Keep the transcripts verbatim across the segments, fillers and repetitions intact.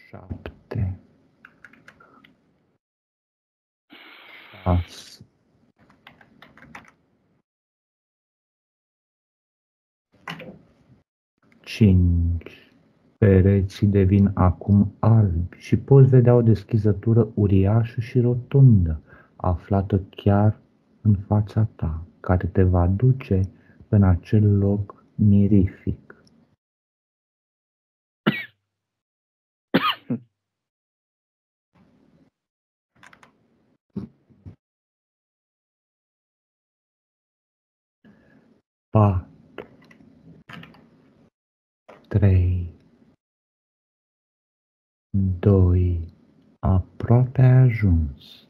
șapte, șase, cinci. Pereții devin acum albi și poți vedea o deschizătură uriașă și rotundă, aflată chiar în fața ta, care te va duce în acel loc mirific. Patru, trei, doi, aproape ai ajuns.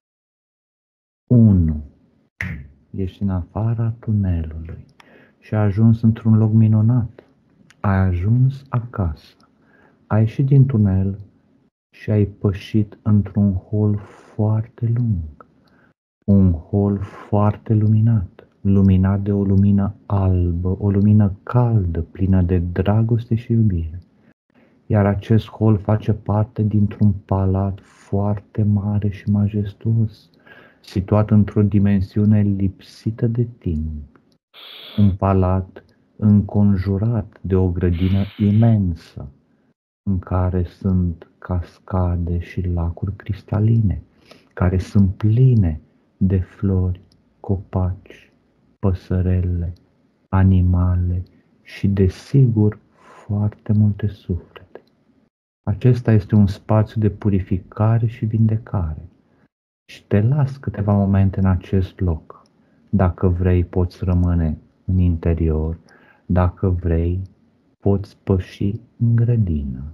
unu. Ești în afara tunelului și ai ajuns într-un loc minunat. Ai ajuns acasă. Ai ieșit din tunel și ai pășit într-un hol foarte lung. Un hol foarte luminat, luminat de o lumină albă, o lumină caldă, plină de dragoste și iubire. Iar acest hol face parte dintr-un palat foarte mare și majestuos, situat într-o dimensiune lipsită de timp. Un palat înconjurat de o grădină imensă, în care sunt cascade și lacuri cristaline, care sunt pline de flori, copaci, păsărele, animale și, desigur, foarte multe suflete. Acesta este un spațiu de purificare și vindecare și te las câteva momente în acest loc. Dacă vrei, poți rămâne în interior, dacă vrei, poți păși în grădină.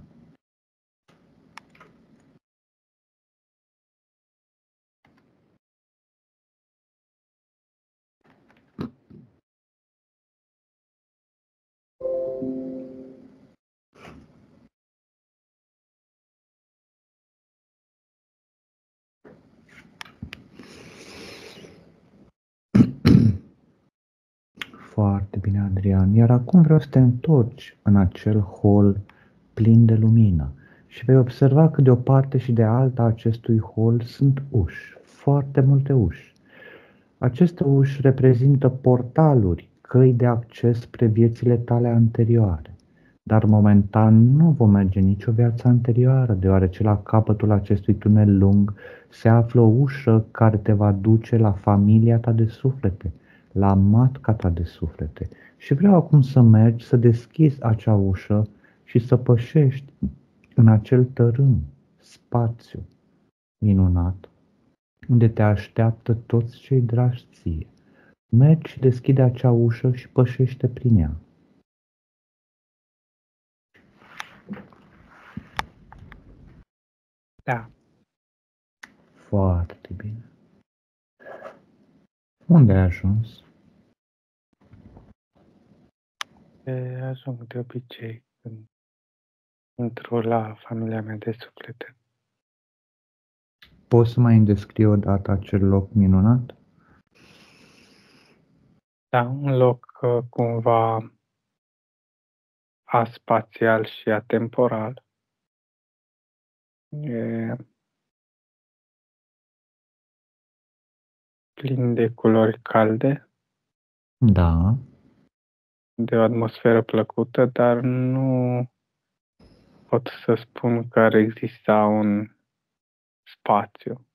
Foarte bine, Adrian. Iar acum vreau să te întorci în acel hol plin de lumină și vei observa că de o parte și de alta acestui hol sunt uși, foarte multe uși. Aceste uși reprezintă portaluri, căi de acces spre viețile tale anterioare. Dar momentan nu vom merge nicio viață anterioară, deoarece la capătul acestui tunel lung se află o ușă care te va duce la familia ta de suflete, la matca ta de suflete. Și vreau acum să mergi, să deschizi acea ușă și să pășești în acel tărâm, spațiu minunat, unde te așteaptă toți cei dragi ție. Mergi și deschide acea ușă și pășește prin ea. Da. Foarte bine. Unde ai ajuns? E, ajung de obicei când intru la familia mea de suflete. Poți să mai îmi descrii odată acel loc minunat? Da, un loc uh, cumva aspațial și atemporal. E plin de culori calde, Da. de o atmosferă plăcută, dar nu pot să spun că ar exista un spațiu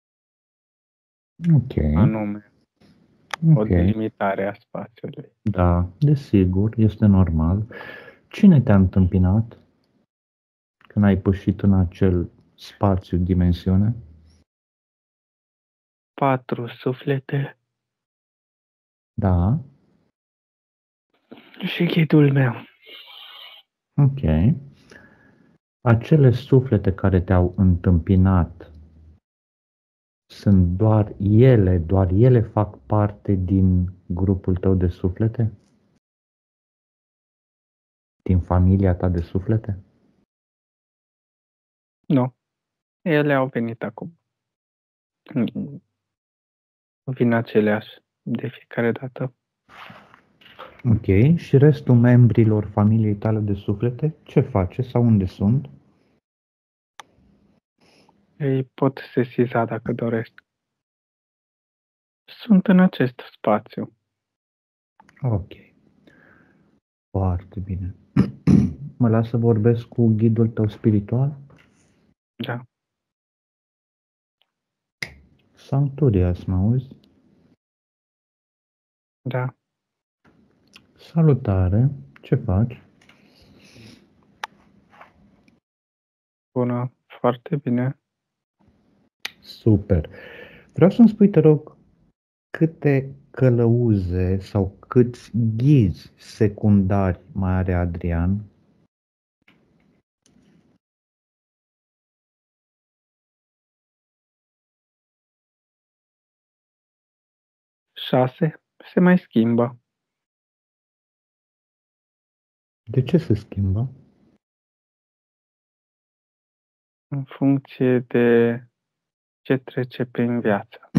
Ok. anume, o Ok. delimitare a spațiului. Da, desigur, este normal. Cine te-a întâmpinat când ai pășit în acel spațiu, dimensiune? Patru suflete Da. și ghidul meu. Ok. Acele suflete care te-au întâmpinat sunt doar ele, doar ele fac parte din grupul tău de suflete? Din familia ta de suflete? Nu. Ele au venit acum. Vin aceleași de fiecare dată. Ok. Și restul membrilor familiei tale de suflete, ce face sau unde sunt? Ei pot sesiza dacă doresc. Sunt în acest spațiu. Ok. Foarte bine. Mă las să vorbesc cu ghidul tău spiritual? Da. Sancturias, mă auzi? Da. Salutare, ce faci? Bună. Foarte bine. Super. Vreau să-mi spui, te rog, câte călăuze sau câți ghizi secundari mai are Adrian? Șase. Se mai schimbă. De ce se schimbă? În funcție de ce trece prin viață.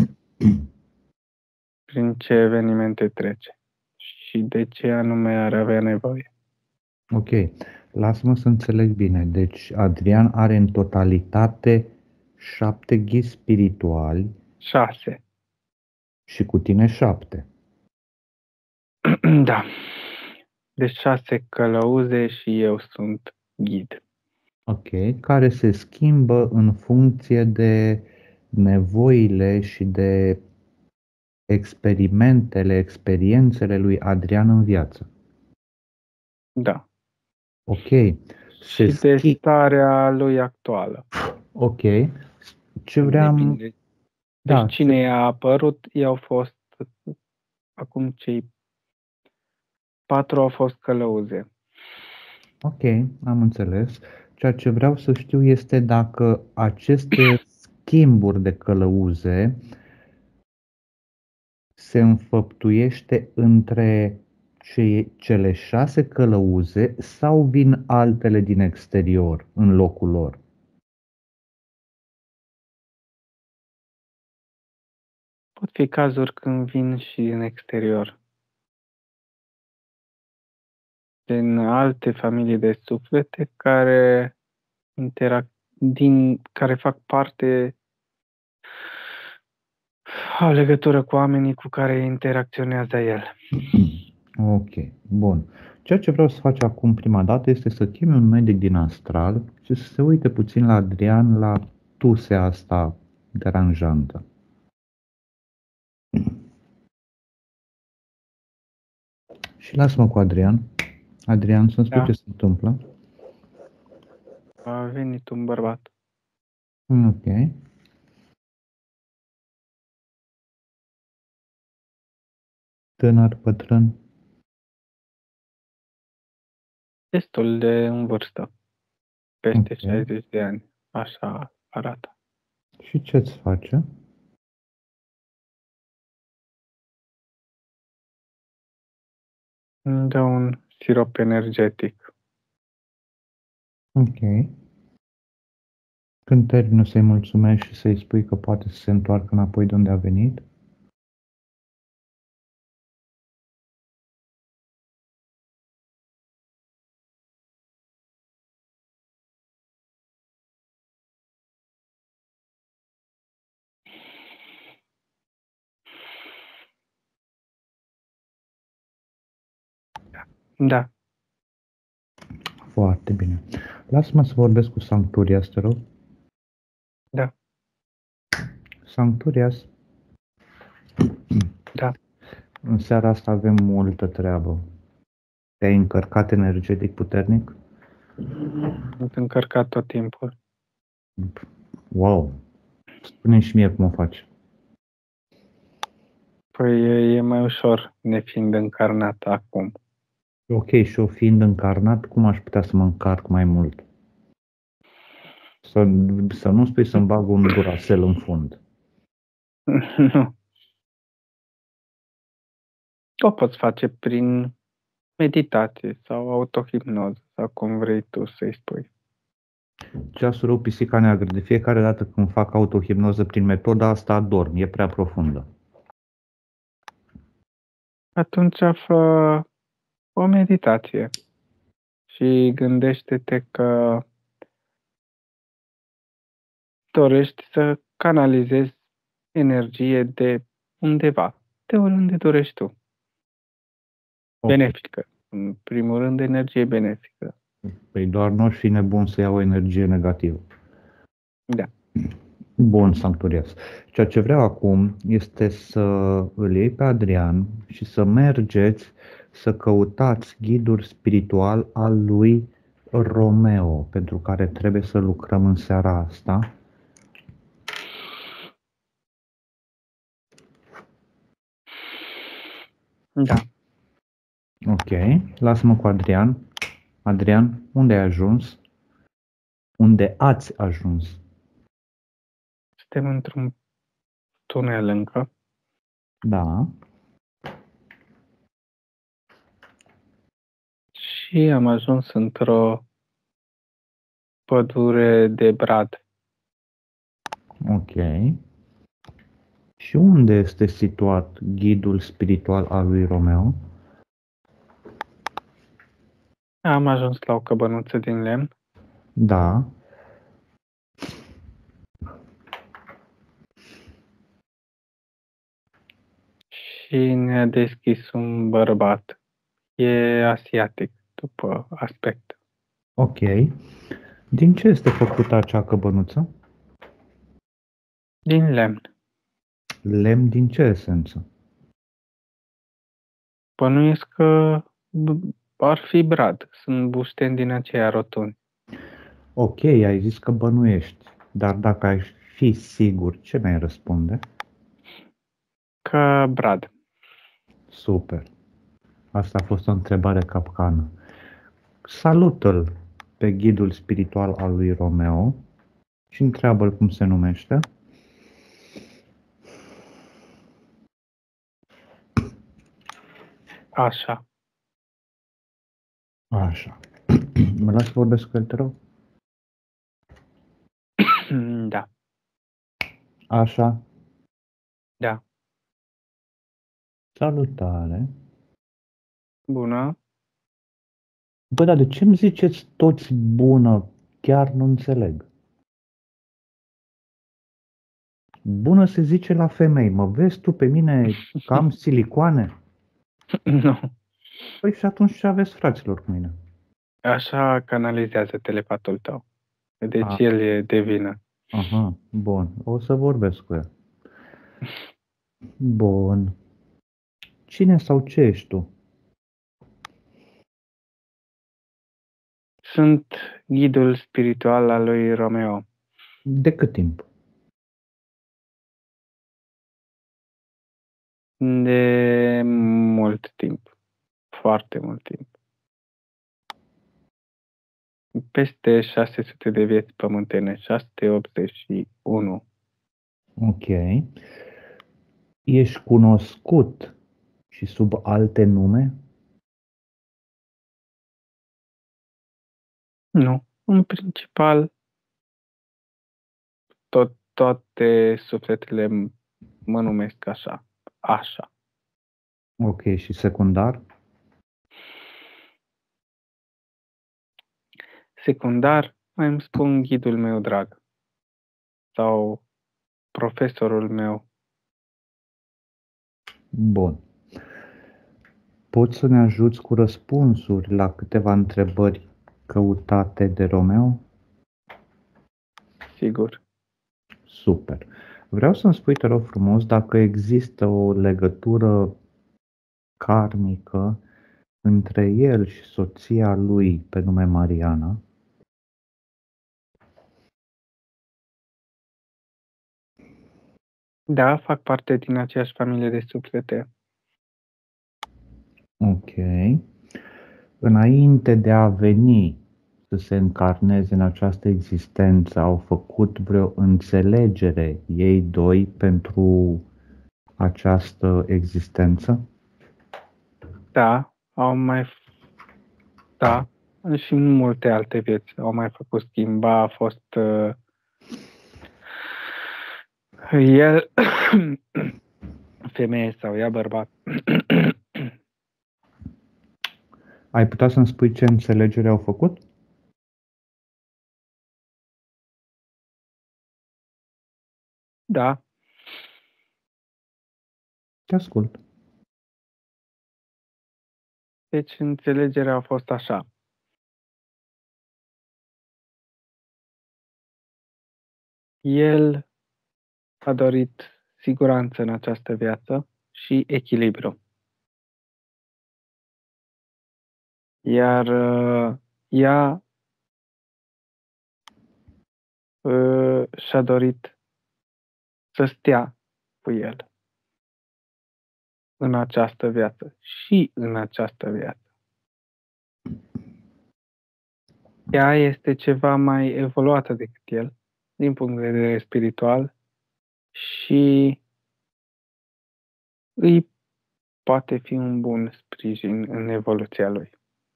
Prin ce evenimente trece. Și de ce anume ar avea nevoie. Ok, lasă-mă să înțeleg bine. Deci Adrian are în totalitate șapte ghizi spirituali Șase. și cu tine șapte. Da. Deci șase călăuze și eu sunt ghid. Ok, care se schimbă în funcție de nevoile și de experimentele, experiențele lui Adrian în viață. Da. Ok. Și Se de schi- starea lui actuală. Ok. Ce vreau... Depinde. Deci Da, cine ce... i-a apărut, i-au fost, acum cei patru au fost călăuze. Ok, am înțeles. Ceea ce vreau să știu este dacă aceste schimburi de călăuze se înfăptuiește între ce- cele șase călăuze sau vin altele din exterior în locul lor? Pot fi cazuri când vin și din exterior. Din alte familii de suflete care interac- din care fac parte au legătură cu oamenii cu care interacționează el. Ok, bun. Ceea ce vreau să faci acum prima dată este să chemi un medic din astral și să se uite puțin la Adrian la tusea asta deranjantă. Și lasă-mă cu Adrian. Adrian, să-mi spui Da. ce se întâmplă. A venit un bărbat. Ok. Tânăr, bătrân. Destul de în vârstă. Peste Ok. șaizeci de ani. Așa arată. Și ce-ți face? Îmi dă un sirop energetic. Ok. Când termină să-i mulțumești și să-i spui că poate să se întoarcă înapoi de unde a venit? Da. Foarte bine. Lasă-mă să vorbesc cu Sancturias, te rog. Da. Sancturias, Da. în seara asta avem multă treabă. Te-ai încărcat energetic puternic? Sunt încărcat tot timpul. Wow! Spune-mi și mie cum o faci. Păi e, e mai ușor nefiind încarnat acum. Ok, și eu fiind încarnat, cum aș putea să mă încarc mai mult? Să, să nu spui să-mi bag un durasel în fund. Nu. O poți face prin meditație sau autohipnoză sau cum vrei tu să-i spui. Ceasul rău, pisica neagră. De fiecare dată când fac autohipnoză prin metoda asta, adorm. E prea profundă. Atunci fă o meditație și gândește-te că dorești să canalizezi energie de undeva, de oriunde dorești tu. Ok. Benefică. În primul rând, energie benefică. Păi doar nu aș fi nebun să iau energie negativă. Da. Bun, Sancturias. Ceea ce vreau acum este să îl iei pe Adrian și să mergeți să căutați ghidul spiritual al lui Romeo, pentru care trebuie să lucrăm în seara asta. Da. Ok, lasă-mă cu Adrian. Adrian, unde ai ajuns? Unde ați ajuns? Suntem într-un tunel încă. Da. Și am ajuns într-o pădure de brad. Ok. Și unde este situat ghidul spiritual al lui Romeo? Am ajuns la o căbănuță din lemn. Da. Și ne-a deschis un bărbat. E asiatic, după aspect. Ok. Din ce este făcută acea căbănuță? Din lemn. Lemn din ce esență? Bănuiesc că b- ar fi brad. Sunt bușteni din aceia rotunzi. Ok, ai zis că bănuiești, dar dacă ai fi sigur, ce mi-ai răspunde? Că brad. Super. Asta a fost o întrebare capcană. Salută-l pe ghidul spiritual al lui Romeo și întreabă-l cum se numește. Așa. Așa. Mă las să vorbesc cu el, te rog? Da. Așa. Da. Salutare. Bună. Bă, dar de ce îmi ziceți toți bună? Chiar nu înțeleg. Bună se zice la femei. Mă vezi tu pe mine că am silicoane? Nu. Păi și atunci ce aveți, fraților, cu mine? Așa canalizează telepatul tău. Deci A, el e de vină. aha, bun. O să vorbesc cu el. Bun. Cine sau ce ești tu? Sunt ghidul spiritual al lui Romeo. De cât timp? De mult timp. Foarte mult timp. Peste șase sute de vieți pământene. șase sute optzeci și unu. Ok. Ești cunoscut și sub alte nume? Nu. În principal, tot, toate sufletele m- mă numesc așa. Așa. Ok. Și secundar? Secundar, mai îmi spun ghidul meu drag. Sau profesorul meu. Bun. Poți să ne ajuți cu răspunsuri la câteva întrebări căutate de Romeo? Sigur. Super. Vreau să-mi spui, te rog frumos, dacă există o legătură karmică între el și soția lui pe nume Mariana. Da, fac parte din aceeași familie de suflete. Ok. Înainte de a veni să se încarneze în această existență, au făcut vreo înțelegere ei doi pentru această existență? Da, au mai... Da, și în multe alte vieți au mai făcut schimba, a fost uh, el femeie sau ea bărbat. Ai putea să-mi spui ce înțelegere au făcut? Da. Te ascult. Deci înțelegerea a fost așa. El a dorit siguranță în această viață și echilibru. Iar uh, ea uh, și-a dorit să stea cu el în această viață și în această viață. Ea este ceva mai evoluată decât el, din punct de vedere spiritual, și îi poate fi un bun sprijin în evoluția lui.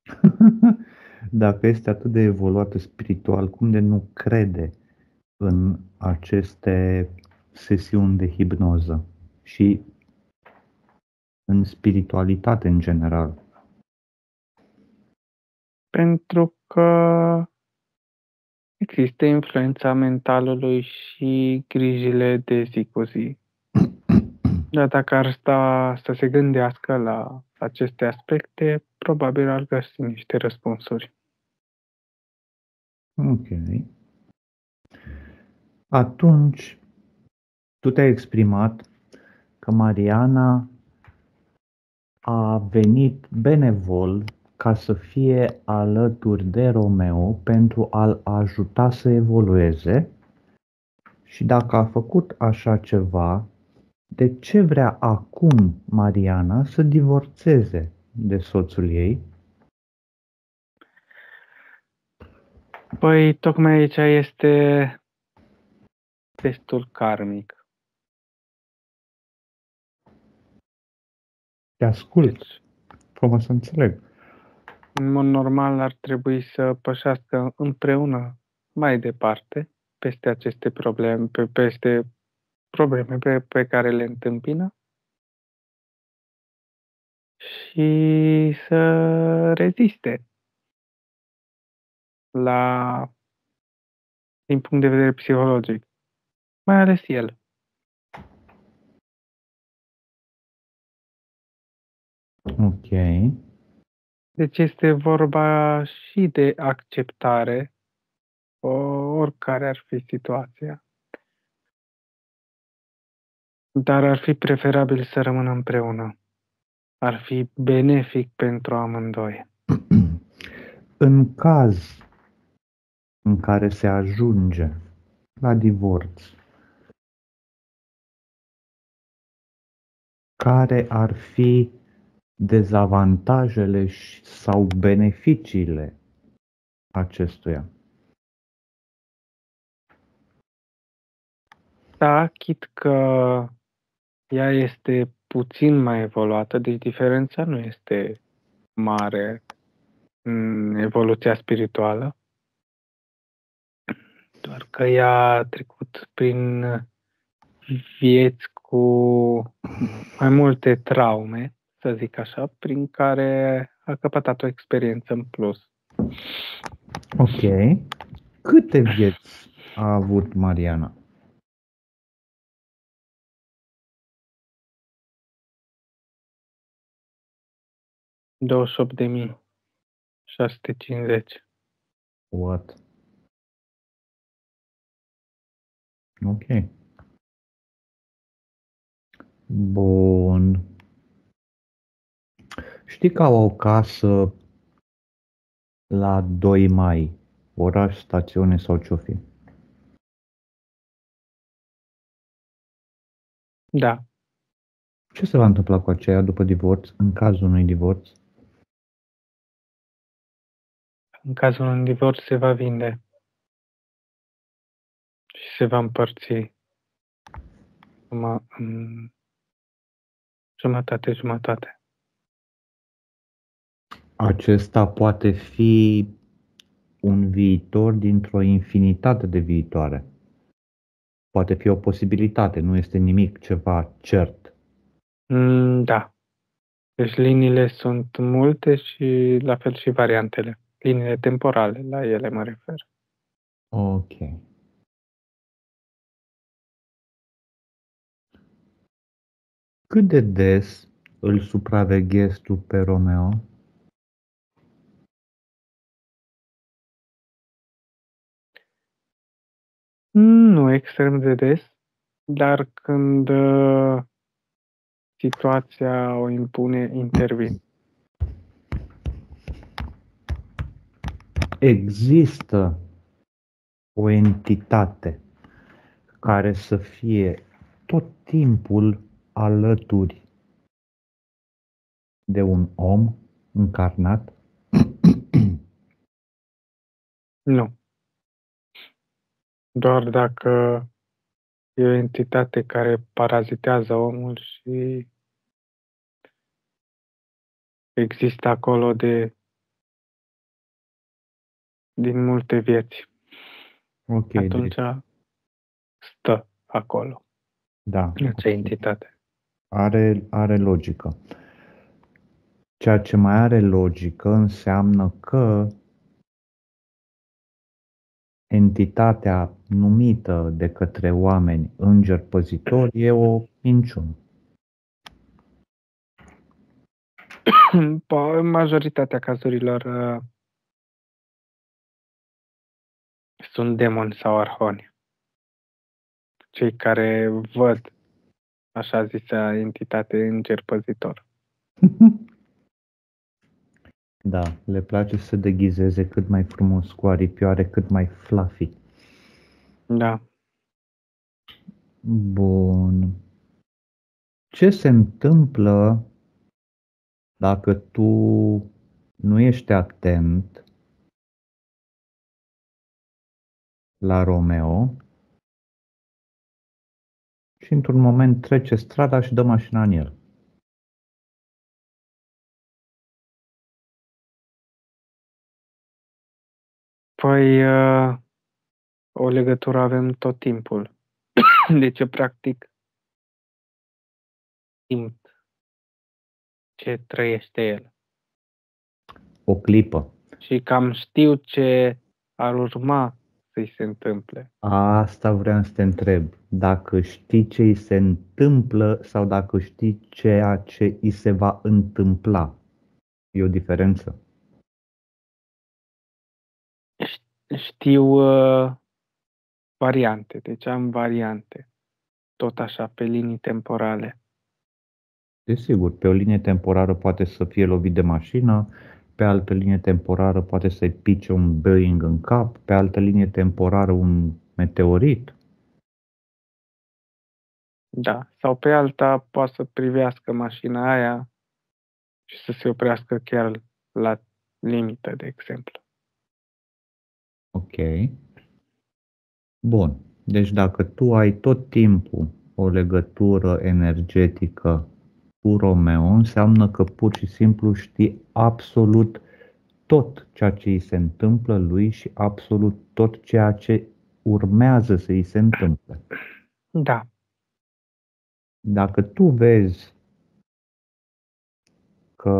Dacă este atât de evoluată spiritual, cum de nu crede în aceste sesiuni de hipnoză și în spiritualitate în general? Pentru că există influența mentalului și grijile de zi cu zi. Dar dacă ar sta să se gândească la aceste aspecte, probabil ar găsi niște răspunsuri. Ok. Atunci, tu te-ai exprimat că Mariana a venit benevol ca să fie alături de Romeo pentru a-l ajuta să evolueze și dacă a făcut așa ceva, de ce vrea acum Mariana să divorțeze de soțul ei? Păi, tocmai aici este testul karmic. Te ascult, Deci, frumos să înțeleg. în mod normal ar trebui să pășească împreună mai departe peste aceste probleme, pe, peste probleme pe, pe care le întâmpină și să reziste la, din punct de vedere psihologic, mai ales el. Ok. Deci este vorba și de acceptare, o, oricare ar fi situația. Dar ar fi preferabil să rămână împreună. Ar fi benefic pentru amândoi. În caz în care se ajunge la divorț, care ar fi dezavantajele sau beneficiile acestuia? Da, chit că ea este puțin mai evoluată, deci diferența nu este mare în evoluția spirituală, doar că ea a trecut prin vieți cu mai multe traume, să zic așa, prin care a căpătat o experiență în plus. Ok. Câte vieți a avut Mariana? douăzeci și opt de mii șase sute cincizeci. What? Ok. Bun. Știi că au o casă la doi mai, oraș, stațiune sau ce-o fi? Da. Ce se va întâmpla cu aceea după divorț, în cazul unui divorț? În cazul unui divorț se va vinde și se va împărți numai în jumătate-jumătate. Acesta poate fi un viitor dintr-o infinitate de viitoare. Poate fi o posibilitate, nu este nimic ceva cert. Mm, da. Deci liniile sunt multe și la fel și variantele. Liniile temporale, la ele mă refer. Ok. Cât de des îl supraveghezi tu pe Romeo? Nu extrem de des, dar când uh, situația o impune, intervin. Există o entitate care să fie tot timpul alături de un om încarnat? Nu. Doar dacă e o entitate care parazitează omul și există acolo de din multe vieți. Ok, Atunci deci, stă acolo, da, acea ok. entitate. Are, are logică. Ceea ce mai are logică înseamnă că entitatea numită de către oameni înger păzitor e o minciună. În majoritatea cazurilor uh, sunt demoni sau arhoni. Cei care văd așa zisea entitate înger păzitor. Da, le place să se deghizeze cât mai frumos cu aripioare, cât mai fluffy. Da. Bun. Ce se întâmplă dacă tu nu ești atent la Romeo și într-un moment trece strada și dă mașina în el? Păi uh, o legătură avem tot timpul. Deci eu practic simt ce trăiește el. O clipă. Și cam știu ce ar urma să-i se întâmple. Asta vreau să te întreb. Dacă știi ce îi se întâmplă sau dacă știi ceea ce îi se va întâmpla. E o diferență. Știu uh, variante, deci am variante. Tot așa, pe linii temporale. Desigur, pe o linie temporară poate să fie lovit de mașină, pe altă linie temporară poate să-i pice un Boeing în cap, pe altă linie temporară un meteorit. Da, sau pe alta poate să privească mașina aia și să se oprească chiar la limită, de exemplu. Ok. Bun. Deci dacă tu ai tot timpul o legătură energetică cu Romeo, înseamnă că pur și simplu știi absolut tot ceea ce îi se întâmplă lui și absolut tot ceea ce urmează să îi se întâmple. Da. Dacă tu vezi că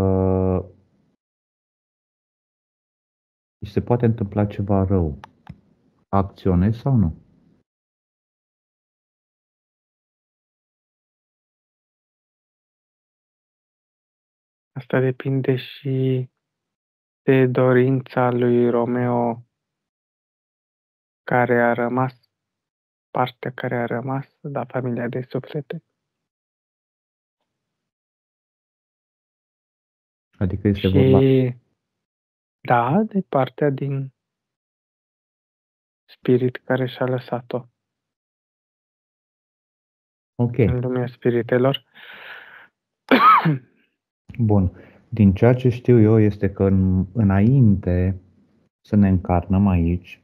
îi se poate întâmpla ceva rău, acționezi sau nu? Asta depinde și de dorința lui Romeo care a rămas, partea care a rămas la familia de suflete. Adică este Și vorba... da, de partea din spirit care și-a lăsat-o Ok. în lumea spiritelor. Bun. Din ceea ce știu eu este că în, înainte să ne încarnăm aici,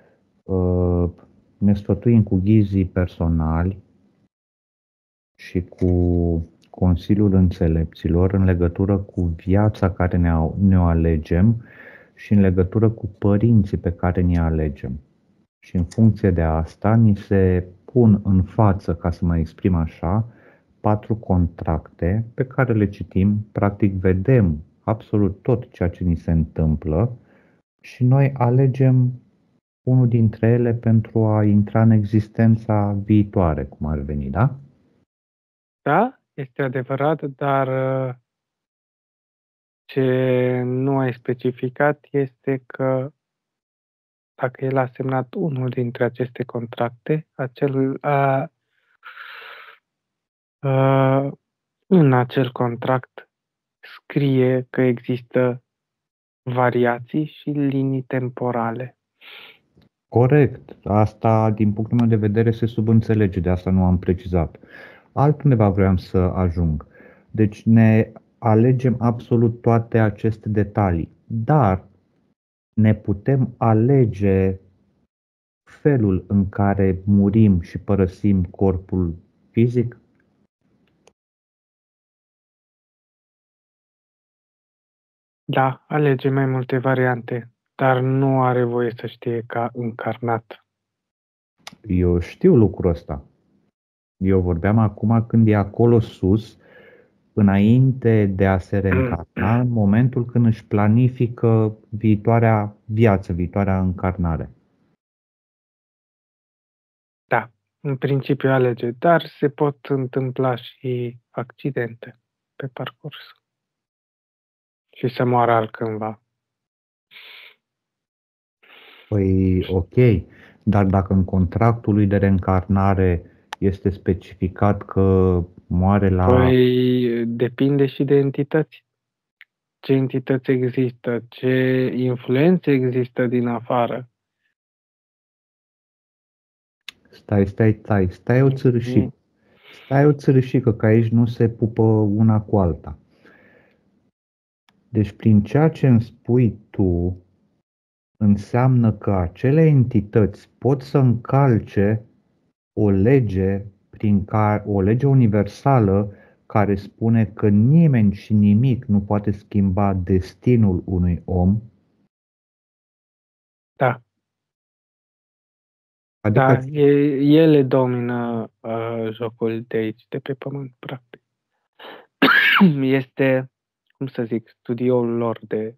ne sfătuim cu ghizii personali și cu Consiliul Înțelepților în legătură cu viața care ne, ne o alegem și în legătură cu părinții pe care ne alegem. Și în funcție de asta ni se pun în față, ca să mă exprim așa, patru contracte pe care le citim, practic vedem absolut tot ceea ce ni se întâmplă și noi alegem unul dintre ele pentru a intra în existența viitoare, cum ar veni, da? Da? este adevărat, dar uh, ce nu ai specificat este că dacă el a semnat unul dintre aceste contracte, acel, a, a, în acel contract scrie că există variații și linii temporale. Corect. Asta, din punctul meu de vedere, se subînțelege, de asta nu am precizat. Altundeva vreau să ajung. Deci ne alegem absolut toate aceste detalii, dar ne putem alege felul în care murim și părăsim corpul fizic? Da, alege mai multe variante, dar nu are voie să știe ca încarnat. Eu știu lucrul ăsta. Eu vorbeam acum când e acolo sus, înainte de a se reîncarna, în momentul când își planifică viitoarea viață, viitoarea încarnare. Da, în principiu alege, dar se pot întâmpla și accidente pe parcurs și să moară altcândva. Păi ok, dar dacă în contractul lui de reîncarnare este specificat că moare la... Păi depinde și de entități. Ce entități există, ce influențe există din afară. Stai, stai, stai, stai o țărâșică. Stai o țărâșică, că aici nu se pupă una cu alta. Deci prin ceea ce îmi spui tu, înseamnă că acele entități pot să încalce o lege, prin care, o lege universală care spune că nimeni și nimic nu poate schimba destinul unui om. Da. Adică Da, e, ele domină uh, jocul de aici, de pe pământ, practic. Este, cum să zic, studioul lor de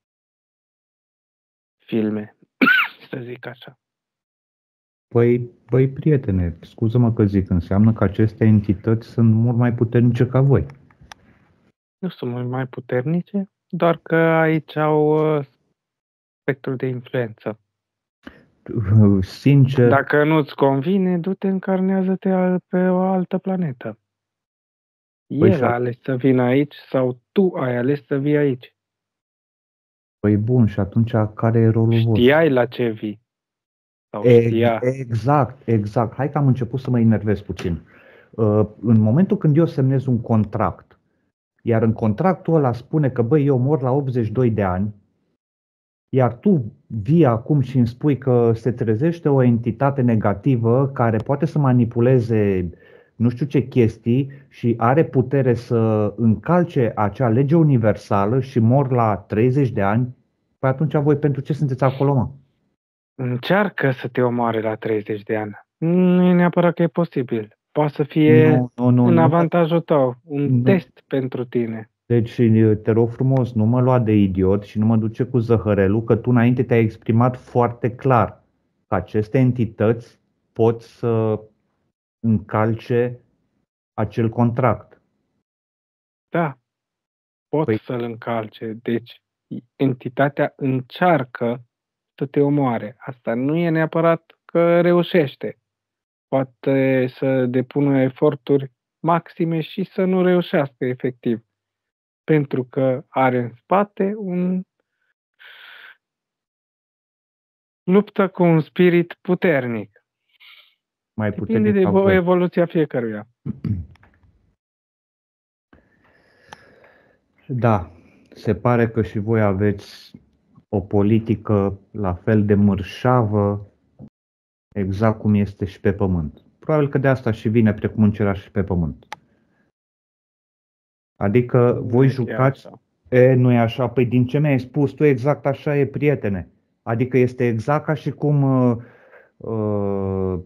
filme, să zic așa. Păi, băi, prietene, scuză-mă că zic, înseamnă că aceste entități sunt mult mai puternice ca voi. Nu sunt mult mai puternice, doar că aici au uh, spectrul de influență. Sincer... Dacă nu-ți convine, du-te, încarnează-te pe o altă planetă. Păi El a ales să vină aici sau tu ai ales să vii aici. Păi bun, și atunci care e rolul vostru? Știai la ce vii. Sau știa. Exact, exact. Hai că am început să mă enervez puțin. În momentul când eu semnez un contract, iar în contractul ăla spune că băi, eu mor la optzeci și doi de ani, iar tu vii acum și îmi spui că se trezește o entitate negativă care poate să manipuleze nu știu ce chestii și are putere să încalce acea lege universală și mor la treizeci de ani, păi atunci voi pentru ce sunteți acolo, mă? Încearcă să te omoare la treizeci de ani. Nu e neapărat că e posibil. Poate să fie nu, nu, nu, în nu, avantajul tău, un nu. test pentru tine. Deci te rog frumos, nu mă lua de idiot și nu mă duce cu zăhărelul, că tu înainte te-ai exprimat foarte clar că aceste entități pot să încalce acel contract. Da, pot Păi- să-l încalce. Deci, entitatea încearcă să te omoare. Asta nu e neapărat că reușește. Poate să depună eforturi maxime și să nu reușească efectiv. Pentru că are în spate un luptă cu un spirit puternic. Mai Depinde puternic de ca voi. evoluția fiecăruia. Da, se pare că și voi aveți o politică la fel de mărșavă, exact cum este și pe pământ. Probabil că de asta și vine precum încerea și pe pământ. Adică voi Nu e jucați... așa. E, nu e așa? Păi din ce mi-ai spus tu, exact așa e, prietene. Adică este exact ca și cum uh, uh,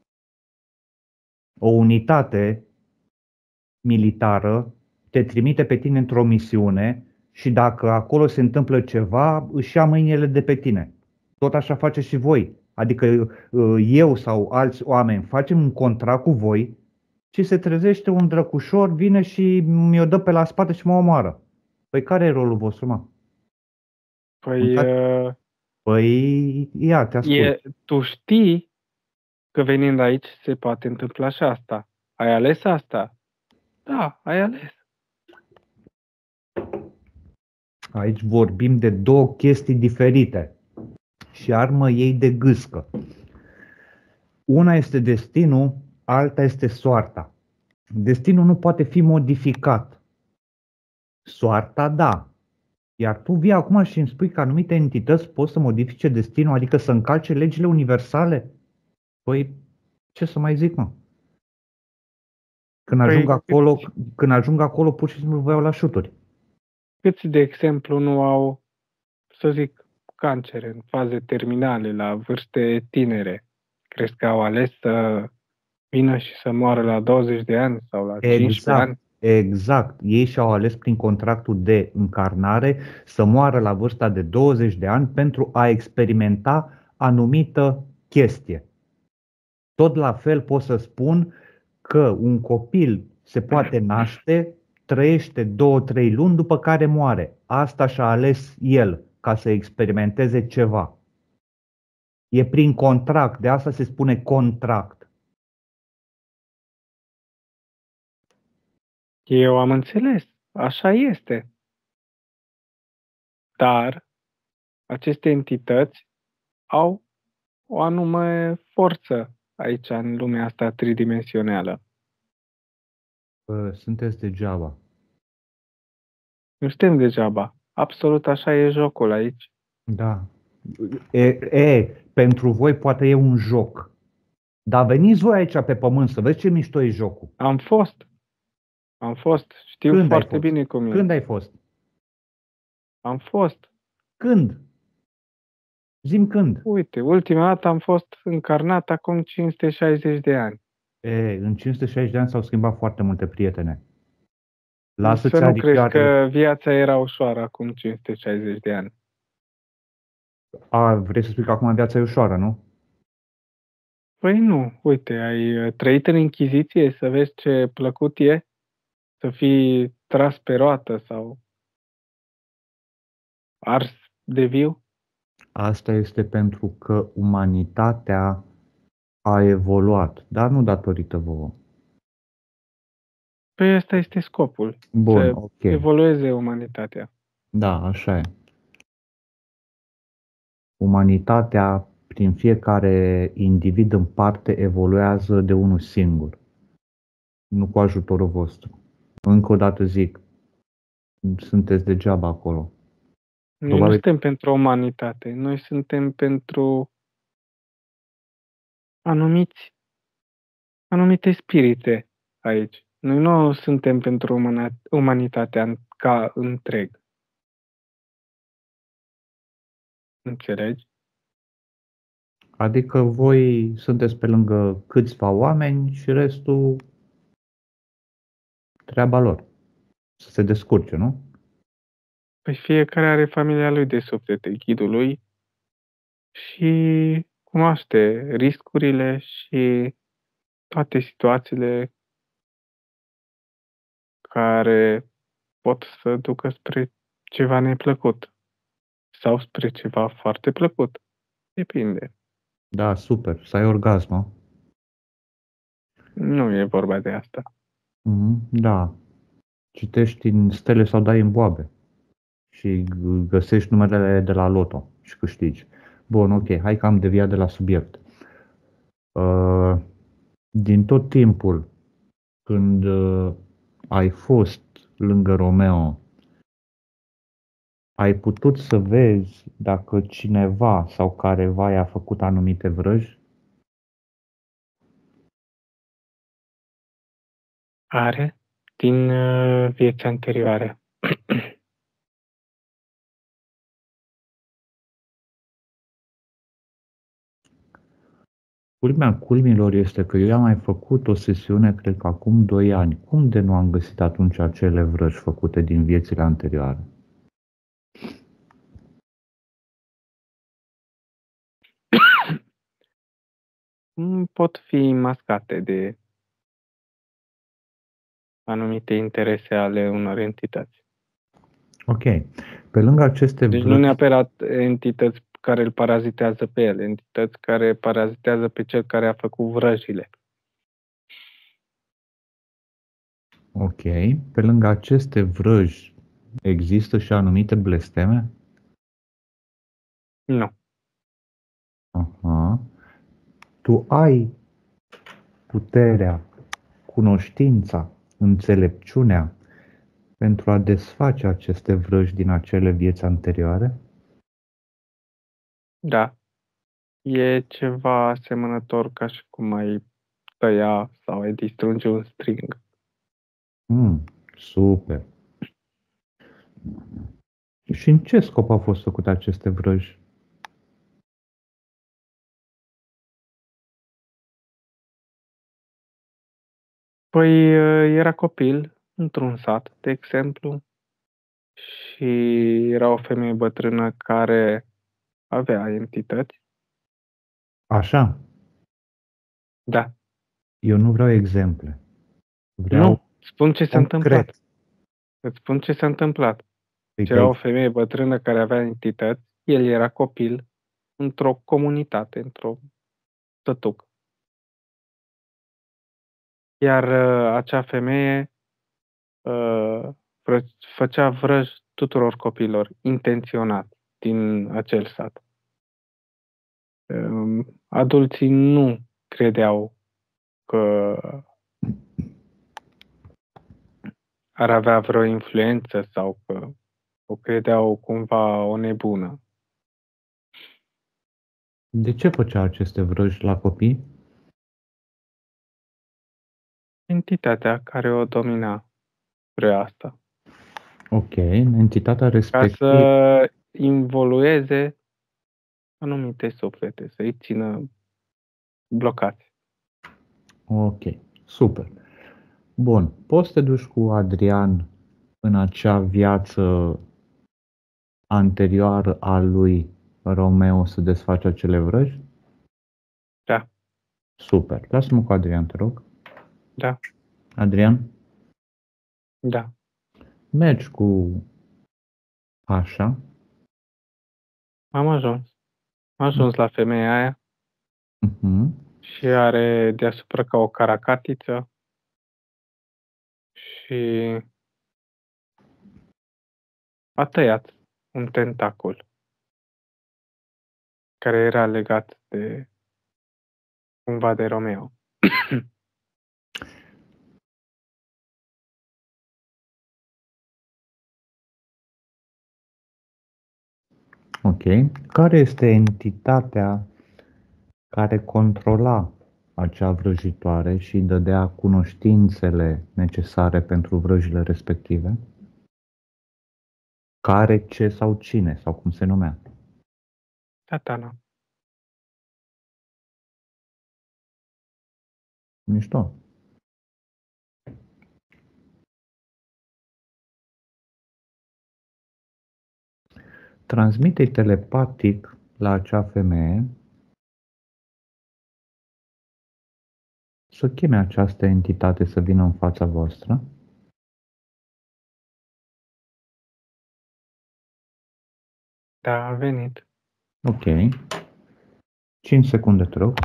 o unitate militară te trimite pe tine într-o misiune și dacă acolo se întâmplă ceva, își ia mâinile de pe tine. Tot așa face și voi. Adică uh, eu sau alți oameni facem un contract cu voi și se trezește un drăcușor, vine și mi-o dă pe la spate și mă omoară. Păi care e rolul vostru, mă? Păi, Uitați. uh, Păi, ia, te ascult. e, tu știi că venind aici se poate întâmpla și asta. Ai ales asta? Da, ai ales. Aici vorbim de două chestii diferite și armă ei de gâscă. Una este destinul, alta este soarta. Destinul nu poate fi modificat. Soarta, da. Iar tu vii acum și îmi spui că anumite entități pot să modifice destinul, adică să încalce legile universale? Păi, ce să mai zic, mă? Când ajung Păi, acolo, câți, când ajung acolo, pur și simplu vă iau la șuturi. câți, de exemplu, nu au, să zic, cancer în faze terminale, la vârste tinere? Crezi că au ales să vină și să moară la douăzeci de ani sau la cincisprezece Exact, ani? exact. Ei și-au ales prin contractul de încarnare să moară la vârsta de douăzeci de ani pentru a experimenta anumită chestie. Tot la fel pot să spun că un copil se poate naște, trăiește două, trei luni, după care moare. Asta și-a ales el ca să experimenteze ceva. E prin contract, de asta se spune contract. Eu am înțeles, așa este. Dar aceste entități au o anume forță aici, în lumea asta tridimensională. Bă, sunteți degeaba. Nu suntem degeaba. Absolut așa e jocul aici. Da. E, e, pentru voi poate e un joc. Dar veniți voi aici pe pământ să vezi ce mișto e jocul. Am fost. Am fost. Știu Când ai foarte fost? bine cum e. Când ai fost? Am fost. Când? Zi-mi când. Uite, ultima dată am fost încarnat acum cinci sute șaizeci de ani. E, în cinci sute șaizeci de ani s-au schimbat foarte multe, prietene. Să Lasă-ți nu crezi aripioarele. că viața era ușoară acum cinci sute șaizeci de ani. A, vrei să spui că acum viața e ușoară, nu? Păi nu, uite, ai uh, trăit în Inchiziție să vezi ce plăcut e să fii tras pe roată sau ars de viu. Asta este pentru că umanitatea a evoluat, dar nu datorită vouă. Păi ăsta este scopul, Bun, să ok. evolueze umanitatea. Da, așa e. Umanitatea, prin fiecare individ în parte, evoluează de unul singur, nu cu ajutorul vostru. Încă o dată zic, sunteți degeaba acolo. Noi nu Probabil suntem pentru umanitate, noi suntem pentru anumiți, anumite spirite aici. Noi nu suntem pentru umana- umanitatea în- ca întreg. Înțelegi? Adică voi sunteți pe lângă câțiva oameni și restul treaba lor. Să se descurce, nu? Păi fiecare are familia lui de suflete, ghidul lui, și cunoaște riscurile și toate situațiile care pot să ducă spre ceva neplăcut sau spre ceva foarte plăcut. Depinde. Da, super. Să ai orgasm, mă. Nu e vorba de asta. Mhm, da. Citești în stele sau dai în boabe și g- găsești numerele de la loto și câștigi. Bun, ok, hai că am deviat de la subiect. Uh, din tot timpul când uh, ai fost lângă Romeo, ai putut să vezi dacă cineva sau careva i-a făcut anumite vrăji? Are din uh, vieți anterioare. Culmea culmilor este că eu am mai făcut o sesiune, cred că acum doi ani. Cum de nu am găsit atunci acele vrăji făcute din viețile anterioare? Mm, pot fi mascate de anumite interese ale unor entități. Ok. Pe lângă aceste Deci nu vrăji, neapărat entități care îl parazitează pe el, entități care parazitează pe cel care a făcut vrăjile. ok, pe lângă aceste vrăji există și anumite blesteme? Nu. Aha. Tu ai puterea, cunoștința, înțelepciunea pentru a desface aceste vrăji din acele vieți anterioare? Da. E ceva asemănător ca și cum ai tăia sau ai distruge un string. Mm, super. Și în ce scop au fost făcute aceste vrăji? Păi era copil într-un sat, de exemplu, și era o femeie bătrână care avea entități. Așa, Da. eu nu vreau exemple. Vreau Nu, spun ce s-a întâmplat. concret. Îți spun ce s-a întâmplat. Păi Și era o te-ai- femeie bătrână care avea entități, el era copil într-o comunitate, într-o sătuc. Iar uh, acea femeie uh, fră- făcea vrăj tuturor copilor, intenționat, din acel sat. Uh, adulții nu credeau că ar avea vreo influență sau că o credeau cumva o nebună. De ce făcea aceste vrăji la copii? Entitatea care o domina spre asta. Ok, entitatea Ca respectivă. să involueze anumite suflete, să-i țină blocați. Ok, super. Bun, poți să te duci cu Adrian în acea viață anterioară a lui Romeo să desfaci acele vrăji? Da, Super. Lasă-mă cu Adrian, te rog. da, Adrian, da. mergi cu așa. Am ajuns. Am ajuns la femeia aia Uh-huh. și are deasupra ca o caracatiță și a tăiat un tentacul care era legat de cumva de Romeo. Ok. Care este entitatea care controla acea vrăjitoare și îi dădea cunoștințele necesare pentru vrăjile respective? Care, ce sau cine, sau cum se numea? Satana. Mișto. Transmite telepatic la acea femeie să cheme această entitate să vină în fața voastră. Da, a venit. Ok. cinci secunde, te rog.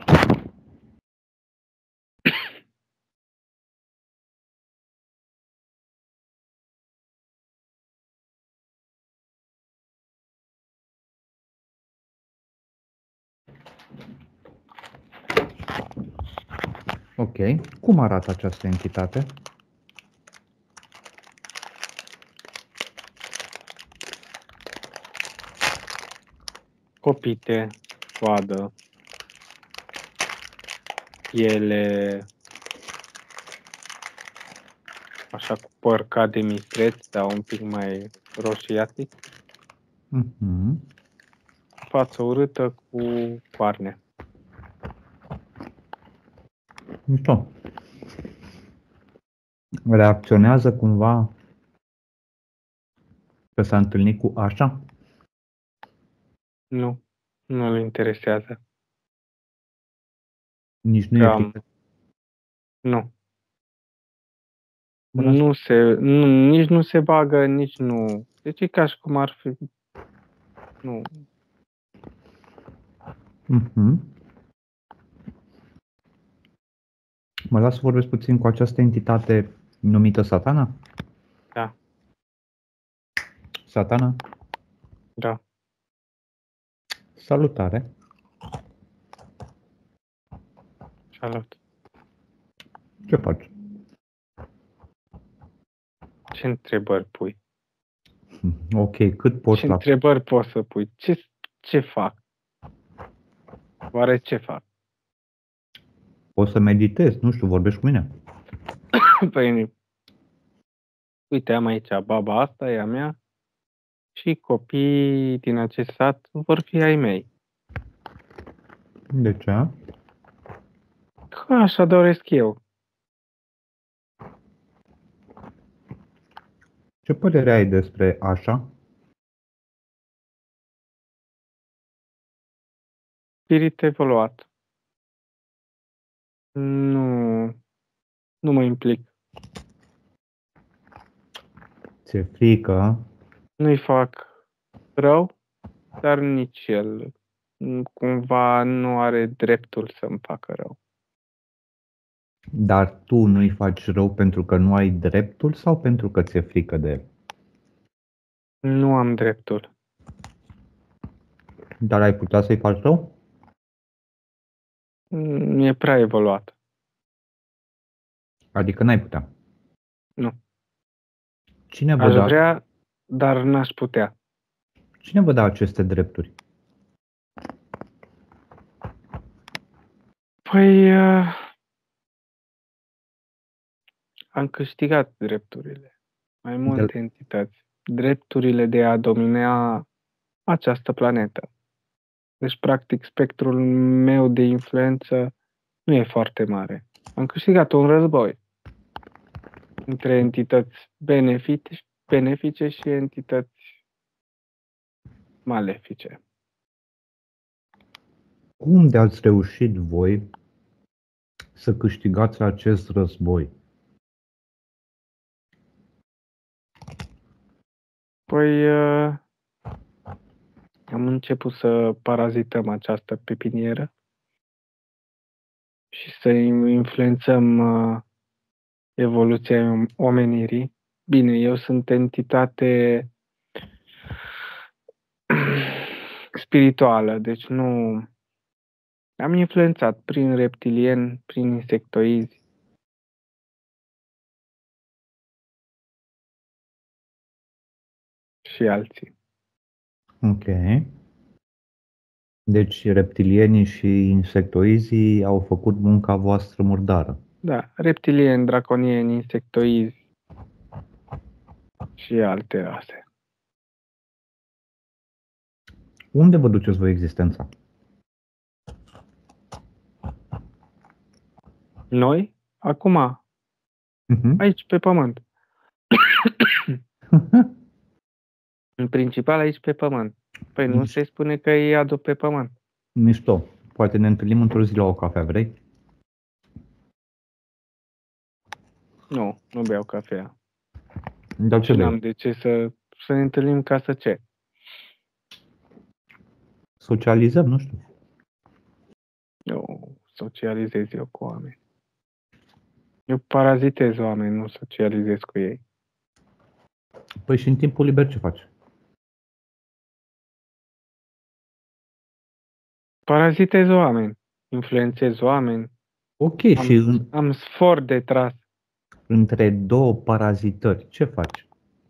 Ok. Cum arată această entitate? Copite, coadă, piele, așa cu păr ca de mistreț, dar un pic mai roșiatic, Uh-huh. față urâtă cu coarne. Mișto. Reacționează cumva că s-a întâlnit cu așa? Nu, nu îl interesează. Nici nu Că e am, frică. nu. Mă las. Nu se, nu, nici nu se bagă, nici nu. Deci e ca și cum ar fi... Nu. Mhm. Mă las să vorbesc puțin cu această entitate numită Satana? Da, Satana? da. Salutare! Salut. Ce faci? Ce întrebări pui? Ok, cât poți Ce la... întrebări poți să pui? Ce, ce fac? Oare ce fac? Poți să meditezi, nu știu, vorbești cu mine. Păi, uite, am aici baba asta, e a mea, și copiii din acest sat vor fi ai mei. De ce? Că așa doresc eu. Ce părere ai despre așa? Spirit evoluat. Nu, nu mă implic. Ți-e frică? Nu-i fac rău, dar nici el cumva nu are dreptul să-mi facă rău. Dar tu nu-i faci rău pentru că nu ai dreptul sau pentru că ți-e frică de el? Nu am dreptul. Dar ai putea să-i faci rău? E prea evoluat. Adică n-ai putea. Nu. Cine vă, Aș da, vrea, dar n-aș putea. cine vă dă aceste drepturi? Păi, uh, am câștigat drepturile. Mai multe entități. Drepturile de a domina această planetă. Deci, practic, spectrul meu de influență nu e foarte mare. Am câștigat un război între entități benefice, benefice și entități malefice. Cum de ați reușit voi să câștigați acest război? Păi, uh, am început să parazităm această pepinieră și să influențăm uh, evoluția omenirii. Bine, eu sunt entitate spirituală, deci nu... Am influențat prin reptilieni, prin insectoizi. Și alții. Ok. Deci reptilienii și insectoizii au făcut munca voastră murdară. Da, reptilieni, draconieni, insectoizi și alte rase. Unde vă duceți voi existența? Noi, acum, Uh-huh. aici pe pământ. În principal aici pe pământ. Păi nu se spune că îi aduc pe pământ. Mișto. Poate ne întâlnim într-o zi la o cafea, vrei? Nu, nu beau cafea. Dar ce Și n-am vrei? de ce să, să ne întâlnim ca să ce. Socializăm, nu știu. Eu socializez eu cu oameni. Eu parazitez oameni, nu socializez cu ei. Păi și în timpul liber ce faci? Parazitez oameni, influențez oameni, Ok, am, și în, am sfor de tras. între două parazitări, ce faci?